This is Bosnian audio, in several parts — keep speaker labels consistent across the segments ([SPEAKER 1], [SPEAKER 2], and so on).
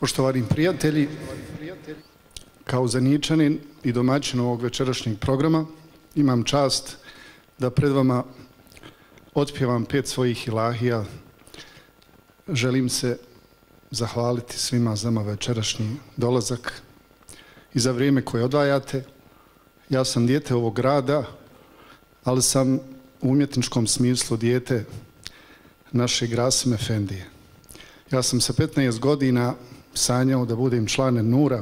[SPEAKER 1] Poštovani prijatelji, kao Zeničanin i domaćin ovog večerašnjeg programa imam čast da pred vama otpjevam 5 svojih ilahija. Želim se zahvaliti svima za večerašnji dolazak i za vrijeme koje odvajate. Ja sam dijete ovog grada, ali sam u umjetničkom smislu dijete našeg Rasim Efendije. Ja sam sa 15 godina sanjao da budem član Nura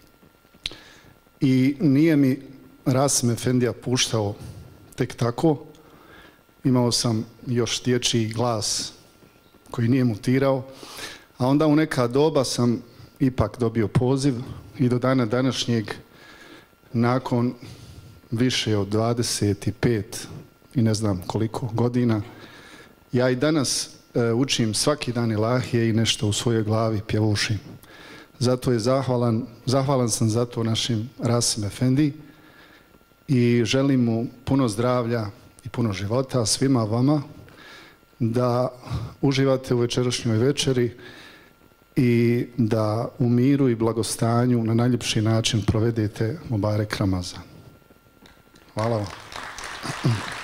[SPEAKER 1] i nije mi Rasim Efendija puštao tek tako. Imao sam još dječji glas koji nije mutirao, a onda u neka doba sam ipak dobio poziv i do dana današnjeg, nakon više od 25 i ne znam koliko godina, ja i danas učim svaki dan ilahije i nešto u svojoj glavi pjevušim. Zato je zahvalan sam za to našim Rasim Efendi i želim mu puno zdravlja i puno života, svima vama, da uživate u večerašnjoj večeri i da u miru i blagostanju na najljepši način provedete Mubarek Ramazan. Hvala vam.